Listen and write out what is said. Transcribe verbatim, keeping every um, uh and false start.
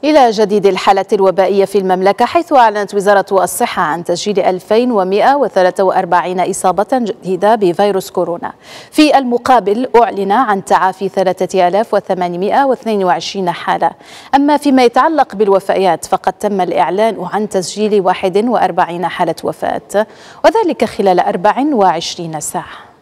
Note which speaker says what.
Speaker 1: إلى جديد الحالة الوبائية في المملكة، حيث أعلنت وزارة الصحة عن تسجيل ألفين ومئة وثلاثة وأربعين إصابة جديدة بفيروس كورونا. في المقابل أعلن عن تعافي ثلاثة آلاف وثمانمئة واثنين وعشرين حالة. أما فيما يتعلق بالوفيات فقد تم الإعلان عن تسجيل واحد وأربعين حالة وفاة، وذلك خلال أربع وعشرين ساعة.